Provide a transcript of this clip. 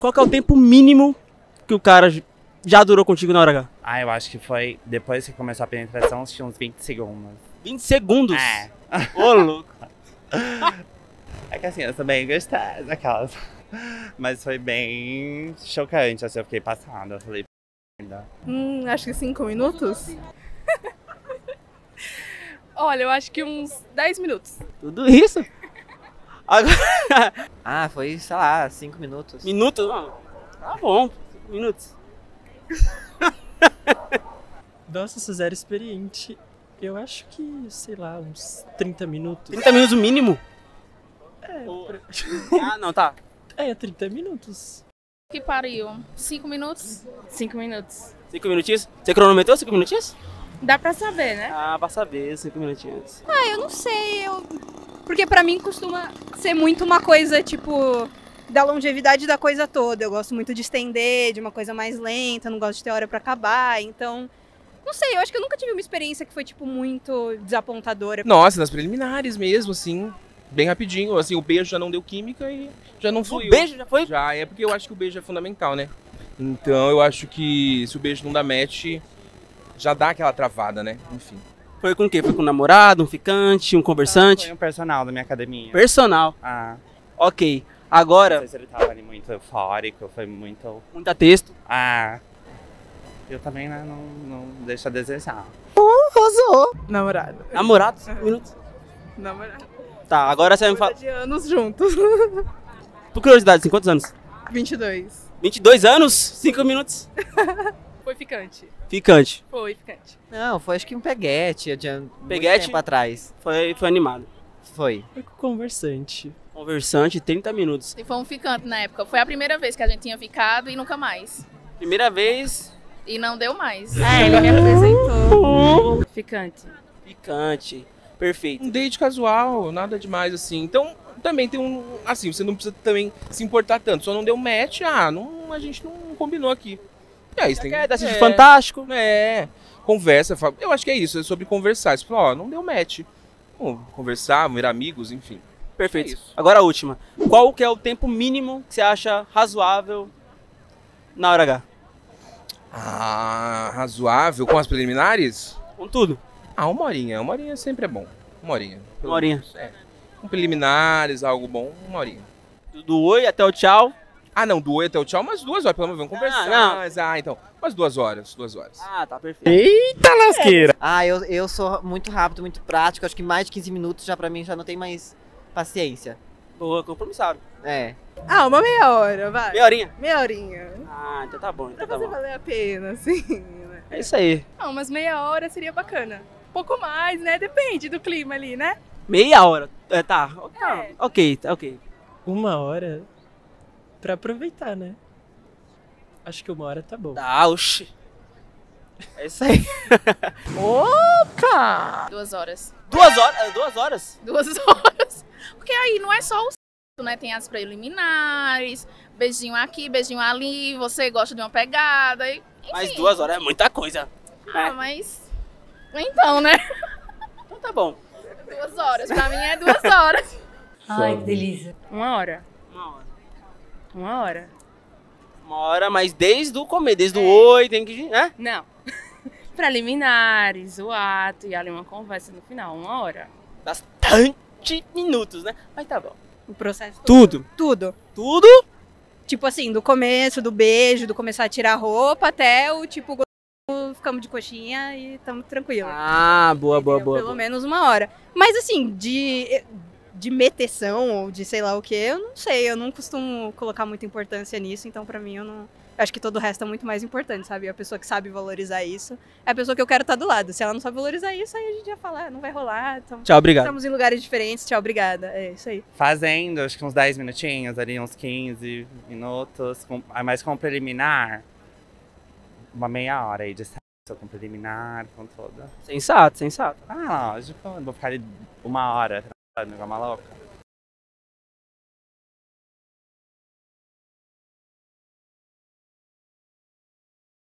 Qual que é o tempo mínimo que o cara já durou contigo na hora H? Ah, eu acho que foi depois que começou a penetração, tinha uns 20 segundos. 20 segundos? É. Ô, louco. É que assim, eu sou bem gostosa, aquelas. Mas foi bem chocante, assim, eu fiquei passada. Eu falei, merda. Acho que 5 minutos. Olha, eu acho que uns 10 minutos. Tudo isso? Agora... Ah, foi, sei lá, 5 minutos. Minutos? Não. Tá bom, 5 minutos. Nossa, sou zero experiente. Eu acho que, sei lá, uns 30 minutos. 30 minutos o mínimo? É, Ah, não, tá. 30 minutos. Que pariu. 5 minutos? 5 minutos. 5 minutinhos? Você cronometrou 5 minutinhos? Dá pra saber, né? Ah, pra saber, 5 minutinhos. Eu não sei, porque pra mim costuma ser muito uma coisa, tipo, da longevidade da coisa toda. Eu gosto muito de estender, de uma coisa mais lenta, não gosto de ter hora pra acabar, então... Não sei, eu acho que eu nunca tive uma experiência que foi, tipo, muito desapontadora. Nossa, nas preliminares mesmo, assim, bem rapidinho. Assim, o beijo já não deu química e já não fluiu. O beijo já foi? Já, é porque eu acho que o beijo é fundamental, né? Então eu acho que se o beijo não dá match, já dá aquela travada, né? Enfim. Foi com o quê? Foi com um namorado, um ficante, um conversante? Foi um personal da minha academia. Personal. Ah, Ok. não Agora, sei se ele tava ali muito eufórico, foi muito... muita texto. Ah, eu também, né, não deixo a desejar. Namorado. Namorado, 5 minutos. Namorado. Tá, agora você vai me falar. De anos juntos. Por curiosidade, tem quantos anos? 22. 22 anos? 5 minutos. Foi ficante. Ficante. Foi ficante. Não, foi acho que um peguete, de muito Peguete? tempo atrás. Foi animado. Foi. Foi com o conversante. Conversante, 30 minutos. Se foi um ficante na época. Foi a primeira vez que a gente tinha ficado e nunca mais. Primeira vez, E não deu mais. Ele me apresentou. Ficante. ficante. Perfeito. Um date casual, nada demais assim. Então, também tem um... Assim, você não precisa também se importar tanto. Só não deu match, a gente não combinou aqui. E aí, você tem Quer assistir Fantástico? É, conversa. Eu acho que é isso, é sobre conversar. Você fala, não deu match. Vamos conversar, virar amigos, enfim. Perfeito. É isso. Agora a última. Qual que é o tempo mínimo que você acha razoável na hora H? Ah, razoável com as preliminares? Com tudo. Ah, uma horinha sempre é bom. Uma horinha. pelo Uma horinha. menos, é. Com preliminares, algo bom, uma horinha. Do oi até o tchau. Ah, não, do oi até o tchau, umas 2 horas, pelo menos, vamos conversar. não. Mas, então, umas 2 horas, 2 horas. Ah, tá perfeito. Ah, eu sou muito rápido, muito prático. Acho que mais de 15 minutos já pra mim já não tem mais paciência. Boa, compromissado. É. Uma meia hora, vai. Meia horinha. Meia horinha. Ah, então tá bom, então Pra tá fazer bom. valer a pena, assim, né? É isso aí. Não, mas meia hora seria bacana. Um pouco mais, né? Depende do clima ali, né? Meia hora. É, tá. É. Ok, tá ok. 1 hora pra aproveitar, né? Acho que 1 hora tá bom. Tá, oxi. É isso aí. 2 horas. 2 horas? 2 horas? 2 horas. Porque aí não é só o sexo, né? Tem as preliminares, beijinho aqui, beijinho ali, você gosta de uma pegada. Enfim. Mas 2 horas é muita coisa. Ah, mas... Então, né? Então tá bom. 2 horas. Pra mim é 2 horas. Ai, que delícia. 1 hora. 1 hora. 1 hora. 1 hora, mas desde o começo, desde o oi, tem que... né? Não. Preliminares, o ato e ali uma conversa no final. 1 hora. Bastante minutos, né? Mas tá bom. O processo Tudo. tudo. Tudo? Tipo assim, do começo, do beijo, do começar a tirar a roupa, até o tipo, ficamos de coxinha e tamo tranquilo. Ah, boa, boa, Entendeu? boa. Pelo boa. menos 1 hora. Mas assim, de meteção ou de sei lá o que, eu não sei. Eu não costumo colocar muita importância nisso, então pra mim eu não... Eu acho que todo o resto é muito mais importante, sabe? A pessoa que sabe valorizar isso é a pessoa que eu quero estar do lado. Se ela não sabe valorizar isso, aí a gente já fala, não vai rolar. Então... Tchau, obrigado. Estamos em lugares diferentes, tchau, obrigada. É isso aí. Fazendo, acho que uns 10 minutinhos, ali uns 15 minutos, mas com preliminar, uma meia hora aí de sexo com preliminar, com toda. Sensato, sensato. Ah, lógico, não vou ficar ali 1 hora, igual uma louca.